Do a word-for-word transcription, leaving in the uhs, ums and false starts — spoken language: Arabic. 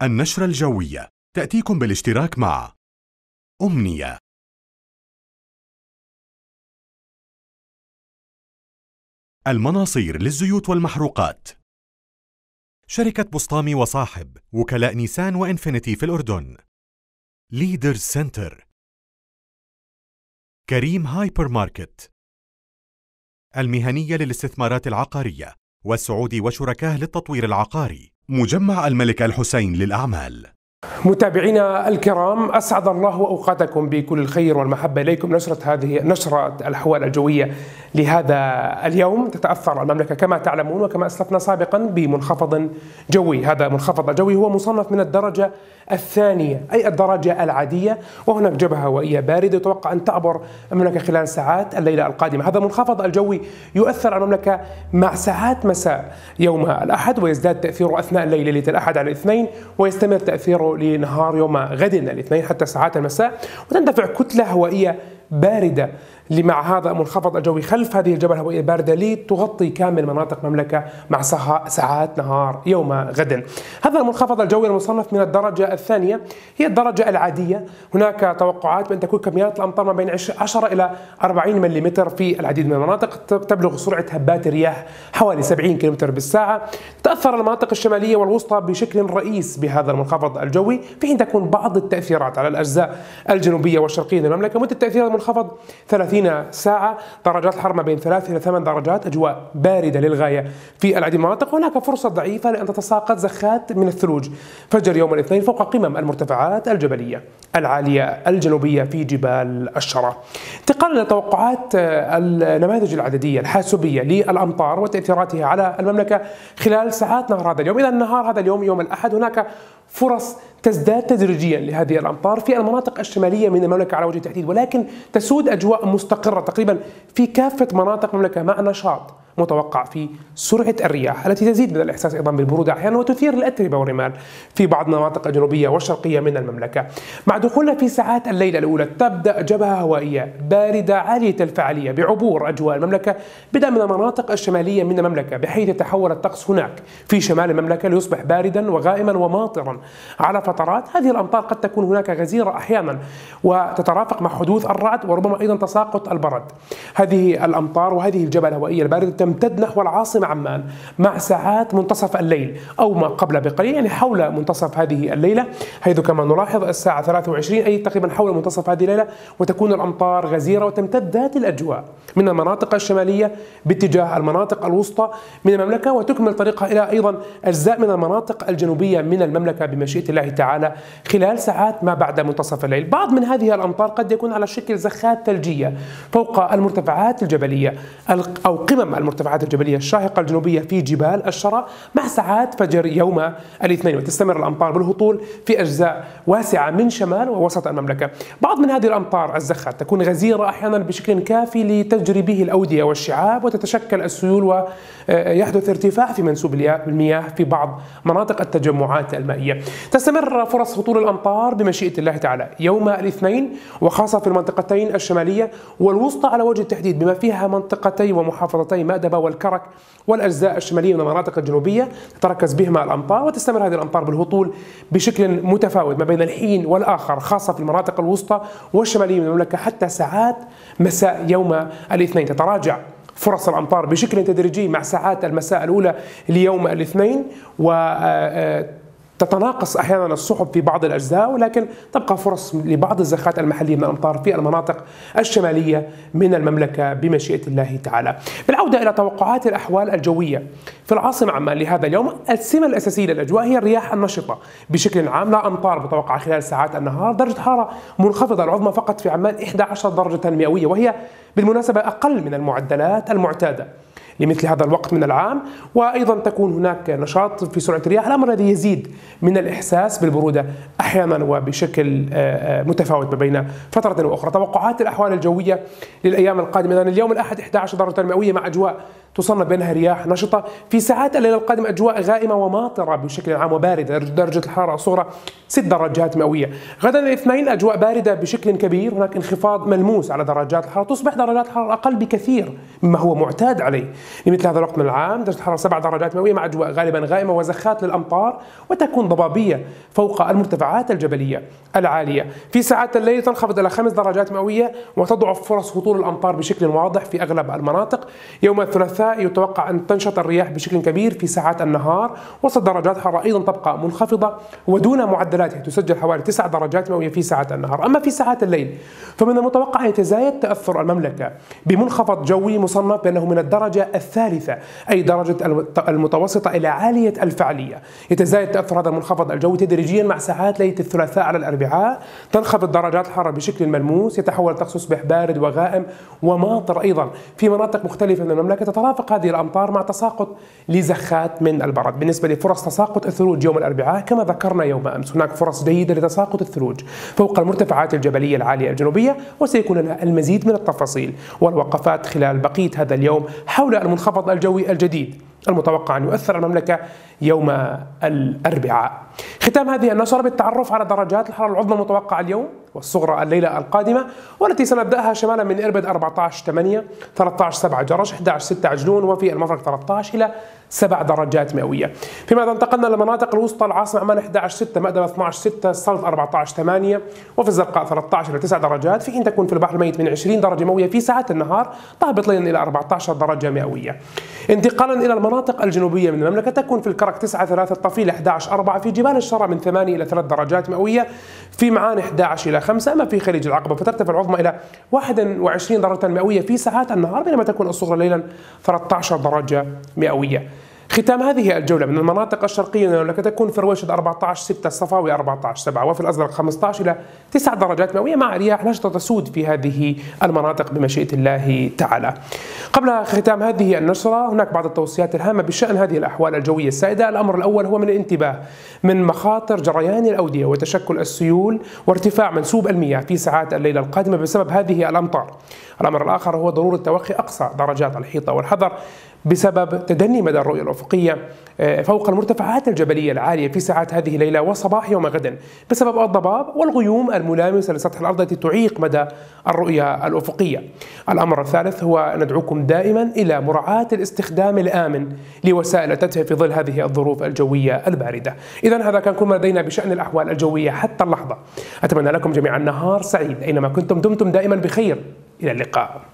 النشرة الجوية تأتيكم بالاشتراك مع أمنية. المناصير للزيوت والمحروقات. شركة بسطامي وصاحب، وكلاء نيسان وإنفينيتي في الأردن. ليدرز سنتر. كريم هايبر ماركت. المهنية للاستثمارات العقارية، والسعودي وشركاه للتطوير العقاري. مجمع الملك الحسين للأعمال. متابعينا الكرام، أسعد الله أوقاتكم بكل الخير والمحبة إليكم. نشرة هذه نشرة الأحوال الجوية لهذا اليوم. تتأثر المملكة كما تعلمون وكما أسلفنا سابقا بمنخفض جوي. هذا المنخفض الجوي هو مصنف من الدرجة الثانية، أي الدرجة العادية، وهناك جبهة هوائية باردة يتوقع أن تعبر المملكة خلال ساعات الليلة القادمة. هذا المنخفض الجوي يؤثر على المملكة مع ساعات مساء يوم الأحد، ويزداد تأثيره أثناء الليل ليلة الأحد على الاثنين، ويستمر تأثيره لنهار يوم غد الاثنين حتى ساعات المساء، وتندفع كتلة هوائية باردة مع هذا المنخفض الجوي خلف هذه الجبهة الهوائية الباردة لتغطي كامل مناطق المملكة مع ساعات نهار يوم غد. هذا المنخفض الجوي المصنف من الدرجة الثانية هي الدرجة العادية. هناك توقعات بأن تكون كميات الأمطار ما بين عشرة إلى أربعين ملم في العديد من المناطق. تبلغ سرعة هبات الرياح حوالي سبعين كيلومتر بالساعة. تأثر المناطق الشمالية والوسطى بشكل رئيس بهذا المنخفض الجوي، في حين تكون بعض التأثيرات على الأجزاء الجنوبية والشرقية للمملكة. مدة تأثير المنخفض ثلاثين ساعة. درجات الحرارة ما بين ثلاث إلى ثمان درجات، أجواء باردة للغاية في العديد من المناطق. هناك فرصة ضعيفة لأن تتساقط زخات من الثلوج فجر يوم الاثنين فوق قمم المرتفعات الجبلية العالية الجنوبية في جبال الشرى. انتقالا إلى توقعات النماذج العددية الحاسوبية للأمطار وتأثيراتها على المملكة خلال ساعات نهار هذا اليوم. إذا النهار هذا اليوم يوم الأحد هناك فرص تزداد تدريجيا لهذه الأمطار في المناطق الشمالية من المملكة على وجه التحديد، ولكن تسود أجواء مستقرة تقريبا في كافة مناطق المملكة مع نشاط متوقع في سرعة الرياح التي تزيد من الإحساس أيضا بالبرودة أحيانا وتثير الأتربة والرمال في بعض المناطق الجنوبية والشرقية من المملكة. مع دخولنا في ساعات الليلة الأولى تبدأ جبهة هوائية باردة عالية الفعالية بعبور أجواء المملكة بدءا من المناطق الشمالية من المملكة، بحيث يتحول الطقس هناك في شمال المملكة ليصبح باردا وغائما وماطرا على فترات. هذه الأمطار قد تكون هناك غزيرة أحيانا وتترافق مع حدوث الرعد وربما أيضا تساقط البرد. هذه الأمطار وهذه الجبهة الهوائية الباردة تمتد نحو العاصمة عمان مع ساعات منتصف الليل أو ما قبل بقليل، يعني حول منتصف هذه الليلة، حيث كما نلاحظ الساعة ثلاثة وعشرين أي تقريبا حول منتصف هذه الليلة، وتكون الأمطار غزيرة وتمتد ذات الأجواء من المناطق الشمالية باتجاه المناطق الوسطى من المملكة، وتكمل طريقها إلى أيضا أجزاء من المناطق الجنوبية من المملكة بمشيئة الله تعالى خلال ساعات ما بعد منتصف الليل. بعض من هذه الأمطار قد يكون على شكل زخات ثلجية فوق المرتفعات الجبلية أو قمم المرتفعات المرتفعات الجبلية الشاهقة الجنوبية في جبال الشرى مع ساعات فجر يوم الاثنين، وتستمر الأمطار بالهطول في أجزاء واسعة من شمال ووسط المملكة. بعض من هذه الأمطار الزخات تكون غزيرة أحيانا بشكل كافي لتجري به الأودية والشعاب وتتشكل السيول ويحدث ارتفاع في منسوب المياه في بعض مناطق التجمعات المائية. تستمر فرص هطول الأمطار بمشيئة الله تعالى يوم الاثنين، وخاصة في المنطقتين الشمالية والوسطى على وجه التحديد بما فيها منطقتي ومحافظتي مأدبة والكرك والأجزاء الشمالية من المناطق الجنوبية تتركز بهما الأمطار. وتستمر هذه الأمطار بالهطول بشكل متفاوت ما بين الحين والآخر، خاصة في المناطق الوسطى والشمالية من المملكة حتى ساعات مساء يوم الاثنين. تتراجع فرص الأمطار بشكل تدريجي مع ساعات المساء الأولى ليوم الاثنين، و تتناقص أحيانا السحب في بعض الأجزاء، ولكن تبقى فرص لبعض الزخات المحلية من الأمطار في المناطق الشمالية من المملكة بمشيئة الله تعالى. بالعودة إلى توقعات الأحوال الجوية في العاصمة عمان لهذا اليوم، السمة الأساسية للأجواء هي الرياح النشطة بشكل عام، لا أمطار متوقعة خلال ساعات النهار. درجة حرارة منخفضة العظمى فقط في عمان إحدى عشرة درجة مئوية، وهي بالمناسبة أقل من المعدلات المعتادة لمثل هذا الوقت من العام. وأيضا تكون هناك نشاط في سرعة الرياح، الأمر الذي يزيد من الإحساس بالبرودة أحيانا وبشكل متفاوت ما بين فترة وأخرى. توقعات الأحوال الجوية للأيام القادمة، إذن اليوم الأحد إحدى عشرة درجة مئوية مع أجواء تصنف بينها رياح نشطة. في ساعات الليل القادم أجواء غائمة وماطرة بشكل عام وباردة، درجة الحرارة الصغرى ست درجات مئوية. غدا الاثنين أجواء باردة بشكل كبير، هناك انخفاض ملموس على درجات الحرارة، تصبح درجات الحرارة أقل بكثير مما هو معتاد عليه لمثل هذا الوقت من العام درجة الحرارة سبع درجات مئوية مع أجواء غالبا غائمة وزخات للأمطار، وتكون ضبابية فوق المرتفعات الجبلية العالية. في ساعات الليل تنخفض إلى خمس درجات مئوية وتضعف فرص هطول الأمطار بشكل واضح في أغلب المناطق. يوم الثلاثاء يتوقع أن تنشط الرياح بشكل كبير في ساعات النهار، وسط درجات الحرارة أيضا تبقى منخفضة ودون معدلاتها، تسجل حوالي تسع درجات مئوية في ساعات النهار. أما في ساعات الليل فمن المتوقع أن يتزايد تأثر المملكة بمنخفض جوي مصنف بأنه من الدرجة الثالثة، أي درجة المتوسطة إلى عالية الفعالية. يتزايد تأثر هذا المنخفض الجوي تدريجيا مع ساعات ليلة الثلاثاء على الأربعاء، تنخفض درجات الحرارة بشكل ملموس، يتحول الطقس يصبح بارد وغائم وماطر أيضا في مناطق مختلفة من المملكة. تترافق هذه الأمطار مع تساقط لزخات من البرد. بالنسبة لفرص تساقط الثلوج يوم الأربعاء كما ذكرنا يوم أمس، هناك فرص جيدة لتساقط الثلوج فوق المرتفعات الجبلية العالية الجنوبية، وسيكون لنا المزيد من التفاصيل والوقفات خلال بقية هذا اليوم حول المنخفض الجوي الجديد المتوقع أن يؤثر على المملكة يوم الأربعاء. ختام هذه النشرة بالتعرف على درجات الحرارة العظمى المتوقعة اليوم والصغرى الليلة القادمة، والتي سنبدأها شمالا من إربد أربعة عشر ثمانية، ثلاثة عشر سبعة جرش، أحد عشر ستة عجلون، وفي المفرق ثلاثة عشر إلى سبع درجات مئوية. فيما إذا انتقلنا للمناطق الوسطى، العاصمة عمان أحد عشر ستة، مأدبة اثني عشر ستة، السلط أربعة عشر ثمانية، وفي الزرقاء ثلاثة عشر إلى تسع درجات، في حين تكون في البحر الميت من عشرين درجة مئوية في ساعات النهار، تهبط ليلا إلى أربعة عشر درجة مئوية. انتقالا إلى المناطق الجنوبية من المملكة، تكون في الكرك تسعة ثلاثة، الطفيل أحد عشر أربعة، في جبال الشرى من ثمانية إلى ثلاث درجات مئوية، في معاني أحد عشر إلى خمسة، أما في خليج العقبة فترتفع العظمى إلى واحد وعشرين درجة مئوية في ساعات النهار، بينما تكون الصغرى ليلا ثلاثة عشر درجة مئوية. ختام هذه الجولة من المناطق الشرقية من المملكة، تكون في رويشد أربعة عشر ستة، الصفاوي أربعة عشر سبعة، وفي الأزرق خمسة عشر إلى تسع درجات مئوية مع رياح نشطة تسود في هذه المناطق بمشيئة الله تعالى. قبل ختام هذه النشرة هناك بعض التوصيات الهامة بشأن هذه الأحوال الجوية السائدة. الأمر الأول هو من الانتباه من مخاطر جريان الأودية وتشكل السيول وارتفاع منسوب المياه في ساعات الليلة القادمة بسبب هذه الأمطار. الأمر الآخر هو ضرورة توخي أقصى درجات الحيطة والحذر بسبب تدني مدى الرؤية الأفقية فوق المرتفعات الجبلية العالية في ساعات هذه الليلة وصباح يوم غد بسبب الضباب والغيوم الملامسة لسطح الأرض التي تعيق مدى الرؤية الأفقية. الأمر الثالث هو ندعوكم دائما إلى مراعاة الاستخدام الآمن لوسائل التدفئة في ظل هذه الظروف الجوية الباردة. إذا هذا كان كل ما لدينا بشأن الأحوال الجوية حتى اللحظة. أتمنى لكم جميعا نهار سعيد أينما كنتم، دمتم دائما بخير، إلى اللقاء.